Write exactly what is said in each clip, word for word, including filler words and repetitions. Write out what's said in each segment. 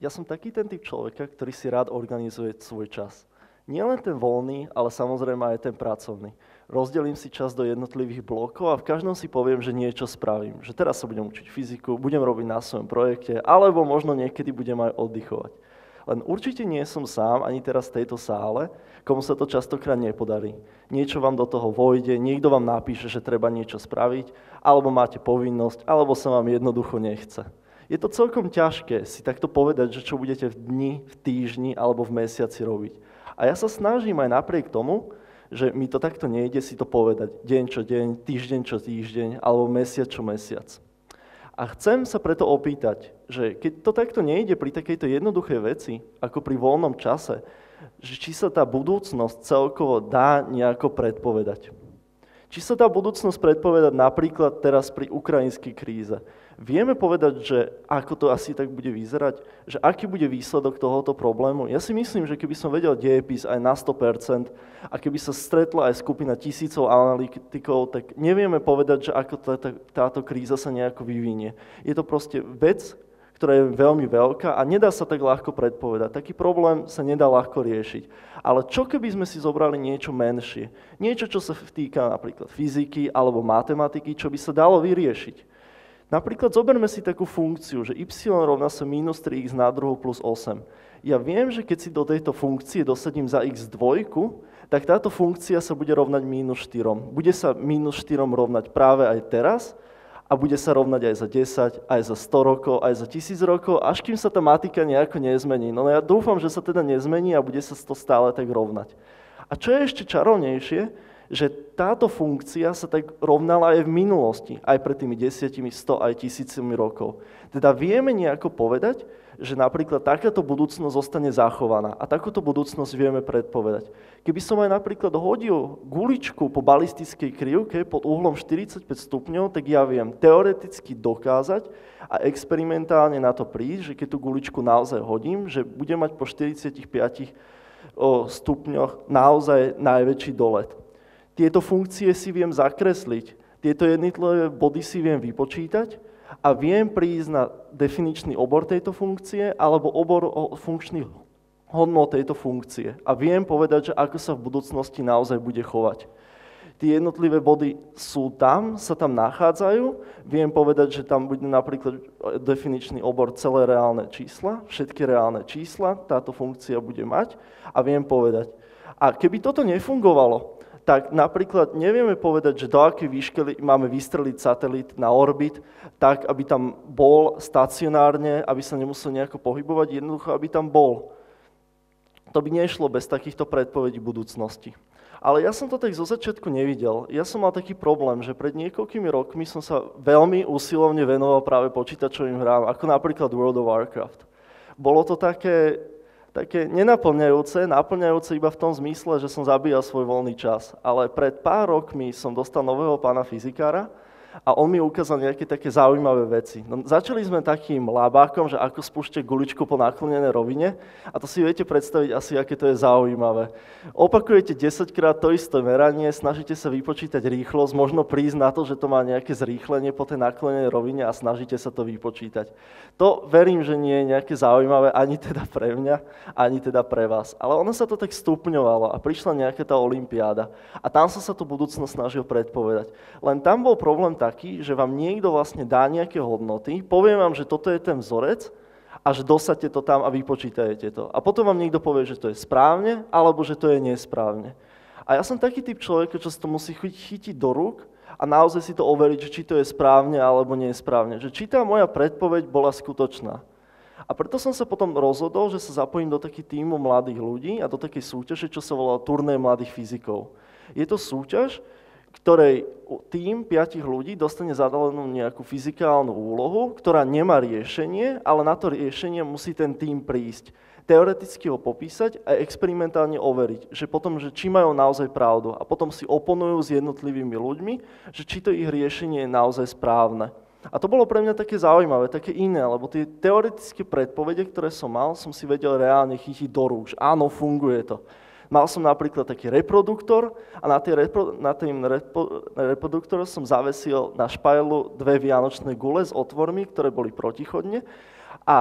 ja som taký ten typ človeka, ktorý si rád organizuje svoj čas. Nie len ten voľný, ale samozrejme aj ten pracovný. Rozdelím si čas do jednotlivých blokov a v každom si poviem, že niečo spravím. Že teraz sa budem učiť fyziku, budem robiť na svojom projekte, alebo možno niekedy budem aj oddychovať. Len určite nie som sám, ani teraz v tejto sále, komu sa to častokrát nepodarí. Niečo vám do toho vojde, niekto vám napíše, že treba niečo spraviť, alebo máte povinnosť, alebo sa vám jednoducho nechce. Je to celkom ťažké si takto povedať, že čo budete v dni, v týždni alebo v mesiaci robiť. A ja sa snažím aj napriek tomu, že mi to takto nejde si to povedať deň čo deň, týždeň čo týždeň, alebo mesiac čo mesiac. A chcem sa preto opýtať, že keď to takto nejde pri takejto jednoduchej veci, ako pri voľnom čase, že či sa tá budúcnosť celkovo dá nejako predpovedať. Či sa dá budúcnosť predpovedať napríklad teraz pri ukrajinskej kríze. Vieme povedať, že ako to asi tak bude vyzerať, že aký bude výsledok tohoto problému. Ja si myslím, že keby som vedel dejepis aj na sto percent a keby sa stretla aj skupina tisícov analytikov, tak nevieme povedať, že ako táto, táto kríza sa nejako vyvinie. Je to proste vec, ktorá je veľmi veľká a nedá sa tak ľahko predpovedať. Taký problém sa nedá ľahko riešiť. Ale čo keby sme si zobrali niečo menšie? Niečo, čo sa týka napríklad fyziky alebo matematiky, čo by sa dalo vyriešiť. Napríklad zoberme si takú funkciu, že y rovná sa minus tri x na druhu plus osem. Ja viem, že keď si do tejto funkcie dosadím za x dvojku, tak táto funkcia sa bude rovnať mínus štyri. Bude sa mínus štyri rovnať práve aj teraz a bude sa rovnať aj za desať, aj za sto rokov, aj za tisíc rokov, až kým sa tá matika nejako nezmení. No ja dúfam, že sa teda nezmení a bude sa to stále tak rovnať. A čo je ešte čarovnejšie, že táto funkcia sa tak rovnala aj v minulosti, aj pred tými desiatimi, sto aj tisícimi rokov. Teda vieme nejako povedať, že napríklad takáto budúcnosť zostane zachovaná a takúto budúcnosť vieme predpovedať. Keby som aj napríklad hodil guličku po balistickej krivke pod uhlom štyridsaťpäť stupňov, tak ja viem teoreticky dokázať a experimentálne na to prísť, že keď tú guličku naozaj hodím, že budem mať po štyridsiatich stupňoch naozaj najväčší dolet. Tieto funkcie si viem zakresliť, tieto jednotlivé body si viem vypočítať a viem prísť na definičný obor tejto funkcie alebo obor funkčných hodnôt tejto funkcie. A viem povedať, že ako sa v budúcnosti naozaj bude chovať. Tie jednotlivé body sú tam, sa tam nachádzajú, viem povedať, že tam bude napríklad definičný obor celé reálne čísla, všetky reálne čísla, táto funkcia bude mať a viem povedať. A keby toto nefungovalo, tak napríklad nevieme povedať, že do akej výšky máme vystreliť satelit na orbit, tak, aby tam bol stacionárne, aby sa nemusel nejako pohybovať, jednoducho, aby tam bol. To by nešlo bez takýchto predpovedí budúcnosti. Ale ja som to tak zo začiatku nevidel. Ja som mal taký problém, že pred niekoľkými rokmi som sa veľmi usilovne venoval práve počítačovým hrám, ako napríklad World of Warcraft. Bolo to také... také nenaplňajúce, naplňajúce iba v tom zmysle, že som zabíjal svoj voľný čas. Ale pred pár rokmi som dostal nového pána fyzikára a on mi ukázal nejaké také zaujímavé veci. No, začali sme takým lábákom, že ako spúšťať guličku po naklonenej rovine a to si viete predstaviť asi, aké to je zaujímavé. Opakujete desaťkrát to isté meranie, snažíte sa vypočítať rýchlosť, možno prísť na to, že to má nejaké zrýchlenie po tej naklonenej rovine a snažíte sa to vypočítať. To verím, že nie je nejaké zaujímavé ani teda pre mňa, ani teda pre vás. Ale ono sa to tak stupňovalo a prišla nejaká tá olympiáda a tam som sa tú budúcnosť snažil predpovedať. Len tam bol problém taký, že vám niekto vlastne dá nejaké hodnoty, povie vám, že toto je ten vzorec a že dosaďte to tam a vypočítajte to. A potom vám niekto povie, že to je správne, alebo že to je nesprávne. A ja som taký typ človeka, čo si to musí chytiť do rúk a naozaj si to overiť, že či to je správne alebo nie je správne. Že či tá moja predpoveď bola skutočná. A preto som sa potom rozhodol, že sa zapojím do takých tímu mladých ľudí a do takej súťaže, čo sa volá Turnej mladých fyzikov. Je to súťaž, ktorej tím piatich ľudí dostane zadanú nejakú fyzikálnu úlohu, ktorá nemá riešenie, ale na to riešenie musí ten tím prísť. Teoreticky ho popísať a experimentálne overiť, že potom, že či majú naozaj pravdu a potom si oponujú s jednotlivými ľuďmi, že či to ich riešenie je naozaj správne. A to bolo pre mňa také zaujímavé, také iné, lebo tie teoretické predpovede, ktoré som mal, som si vedel reálne chytiť do rúk, že áno, funguje to. Mal som napríklad taký reproduktor a na, repro, na tým repo, reproduktor som zavesil na špajlu dve vianočné gule s otvormi, ktoré boli protichodne a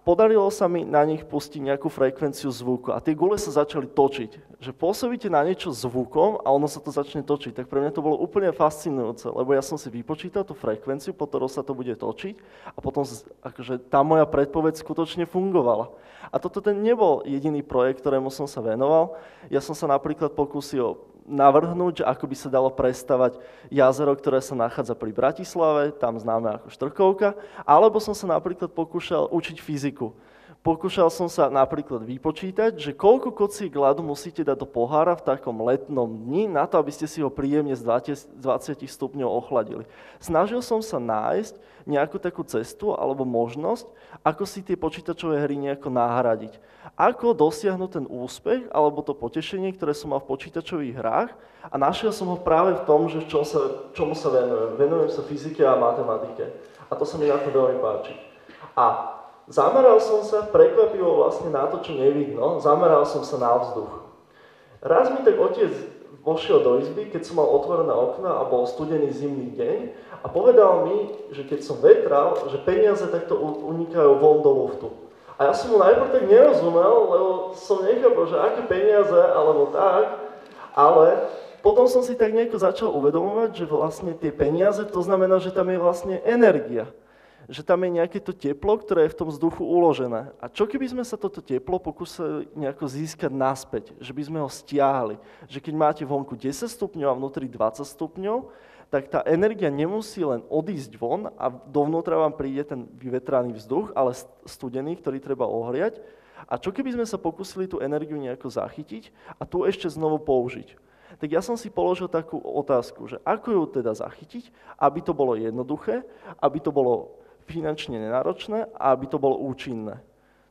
podarilo sa mi na nich pustiť nejakú frekvenciu zvuku a tie gule sa začali točiť. Že pôsobíte na niečo zvukom a ono sa to začne točiť. Tak pre mňa to bolo úplne fascinujúce, lebo ja som si vypočítal tú frekvenciu, po ktorou sa to bude točiť a potom akože tá moja predpoveď skutočne fungovala. A toto ten nebol jediný projekt, ktorému som sa venoval. Ja som sa napríklad pokúsil navrhnúť, že ako by sa dalo prestavať jazero, ktoré sa nachádza pri Bratislave, tam známe ako Štrkovka, alebo som sa napríklad pokúšal učiť fyziku. Pokúšal som sa napríklad vypočítať, že koľko kocík ľadu musíte dať do pohára v takom letnom dni na to, aby ste si ho príjemne z dvadsať stupňov ochladili. Snažil som sa nájsť nejakú takú cestu alebo možnosť, ako si tie počítačové hry nejako nahradiť. Ako dosiahnuť ten úspech alebo to potešenie, ktoré som mal v počítačových hrách, a našiel som ho práve v tom, že čom sa, čomu sa venujem. Venujem sa fyzike a matematike. A to sa mi na to veľmi páči. A zameral som sa prekvapivo vlastne na to, čo nevidno, zameral som sa na vzduch. Raz mi tak otec vošiel do izby, keď som mal otvorené okna a bol studený zimný deň a povedal mi, že keď som vetral, že peniaze takto unikajú von do luftu. A ja som mu najprv tak nerozumel, lebo som nechápal, že aké peniaze, alebo tak, ale potom som si tak nejako začal uvedomovať, že vlastne tie peniaze, to znamená, že tam je vlastne energia. Že tam je nejaké to teplo, ktoré je v tom vzduchu uložené. A čo keby sme sa toto teplo pokúsili nejako získať naspäť? Že by sme ho stiahli. Že keď máte vonku desať stupňov a vnútri dvadsať stupňov, tak tá energia nemusí len odísť von a dovnútra vám príde ten vyvetraný vzduch, ale studený, ktorý treba ohriať. A čo keby sme sa pokúsili tú energiu nejako zachytiť a tu ešte znovu použiť? Tak ja som si položil takú otázku, že ako ju teda zachytiť, aby to bolo jednoduché, aby to bolo finančne nenáročné a aby to bolo účinné.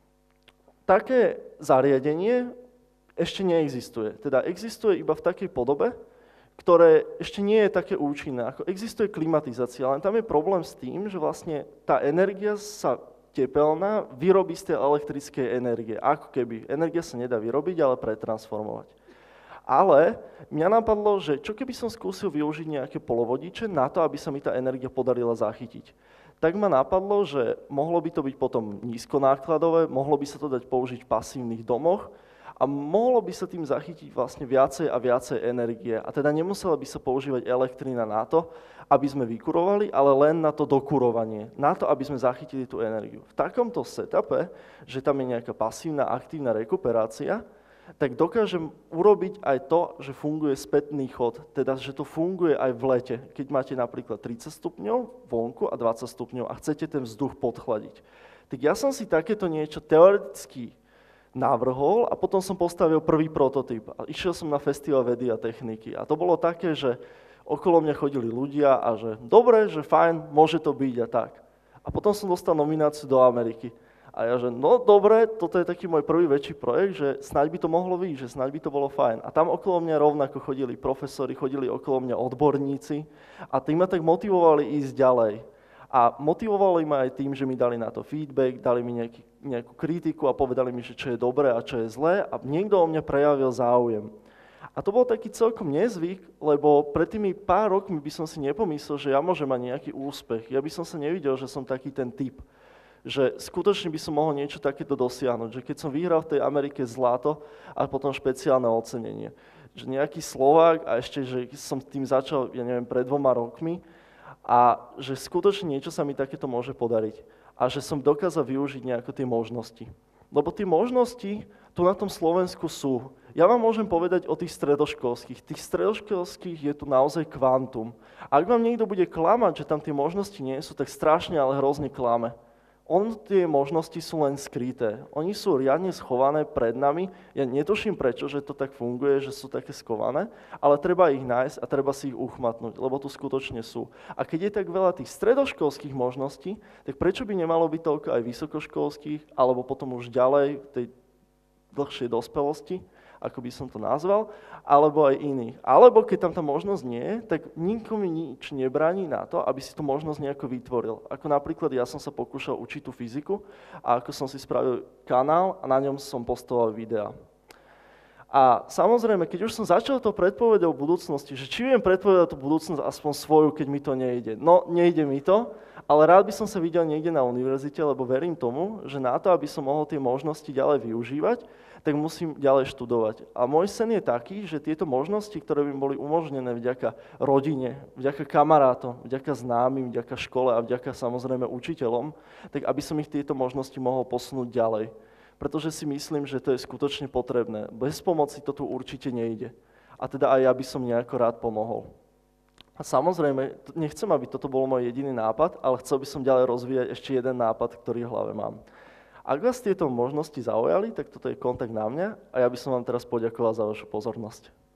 Také zariadenie ešte neexistuje. Teda existuje iba v takej podobe, ktoré ešte nie je také účinné. Ako existuje klimatizácia, len tam je problém s tým, že vlastne tá energia sa tepelná vyrobí z tej elektrickej energie. Ako keby. Energia sa nedá vyrobiť, ale pretransformovať. Ale mňa napadlo, že čo keby som skúsil využiť nejaké polovodiče na to, aby sa mi tá energia podarila zachytiť. Tak ma napadlo, že mohlo by to byť potom nízkonákladové, mohlo by sa to dať použiť v pasívnych domoch a mohlo by sa tým zachytiť vlastne viacej a viacej energie. A teda nemusela by sa používať elektrina na to, aby sme vykurovali, ale len na to dokurovanie, na to, aby sme zachytili tú energiu. V takomto setupe, že tam je nejaká pasívna, aktívna rekuperácia, tak dokážem urobiť aj to, že funguje spätný chod, teda že to funguje aj v lete, keď máte napríklad tridsať stupňov vonku a dvadsať stupňov a chcete ten vzduch podchladiť. Tak ja som si takéto niečo teoreticky navrhol a potom som postavil prvý prototyp a išiel som na festival vedy a techniky a to bolo také, že okolo mňa chodili ľudia a že dobre, že fajn, môže to byť a tak. A potom som dostal nomináciu do Ameriky. A ja, že no dobre, toto je taký môj prvý väčší projekt, že snáď by to mohlo byť, že snáď by to bolo fajn. A tam okolo mňa rovnako chodili profesori, chodili okolo mňa odborníci a tí ma tak motivovali ísť ďalej. A motivovali ma aj tým, že mi dali na to feedback, dali mi nejaký, nejakú kritiku a povedali mi, že čo je dobré a čo je zlé a niekto o mňa prejavil záujem. A to bol taký celkom nezvyk, lebo pred tými pár rokmi by som si nepomyslel, že ja môžem mať nejaký úspech. Ja by som sa nevidel, že som taký ten typ. Že skutočne by som mohol niečo takéto dosiahnuť, že keď som vyhral v tej Amerike zlato a potom špeciálne ocenenie, že nejaký Slovák a ešte, že som tým začal, ja neviem, pred dvoma rokmi a že skutočne niečo sa mi takéto môže podariť a že som dokázal využiť nejako tie možnosti. Lebo tie možnosti tu na tom Slovensku sú. Ja vám môžem povedať o tých stredoškolských. Tých stredoškolských je tu naozaj kvantum. Ak vám niekto bude klamať, že tam tie možnosti nie sú, tak strašne, ale hrozne klame. On, tie možnosti sú len skryté. Oni sú riadne schované pred nami. Ja netuším prečo, že to tak funguje, že sú také schované, ale treba ich nájsť a treba si ich uchmatnúť, lebo tu skutočne sú. A keď je tak veľa tých stredoškolských možností, tak prečo by nemalo byť toľko aj vysokoškolských, alebo potom už ďalej v tej dlhšej dospelosti, ako by som to nazval, alebo aj iných. Alebo keď tam tá možnosť nie je, tak nikomu nič nebráni na to, aby si tú možnosť nejako vytvoril. Ako napríklad ja som sa pokúšal učiť tú fyziku a ako som si spravil kanál a na ňom som postoval videá. A samozrejme, keď už som začal to predpovedať o budúcnosti, že či viem predpovedať tú budúcnosť aspoň svoju, keď mi to nejde. No, nejde mi to, ale rád by som sa videl niekde na univerzite, lebo verím tomu, že na to, aby som mohol tie možnosti ďalej využívať, tak musím ďalej študovať. A môj sen je taký, že tieto možnosti, ktoré by boli umožnené vďaka rodine, vďaka kamarátom, vďaka známym, vďaka škole a vďaka samozrejme učiteľom, tak aby som ich tieto možnosti mohol posunúť ďalej. Pretože si myslím, že to je skutočne potrebné. Bez pomoci to tu určite nejde. A teda aj ja by som nejako rád pomohol. A samozrejme, nechcem, aby toto bol môj jediný nápad, ale chcel by som ďalej rozvíjať ešte jeden nápad, ktorý v hlave mám. Ak vás tieto možnosti zaujali, tak toto je kontakt na mňa a ja by som vám teraz poďakoval za vašu pozornosť.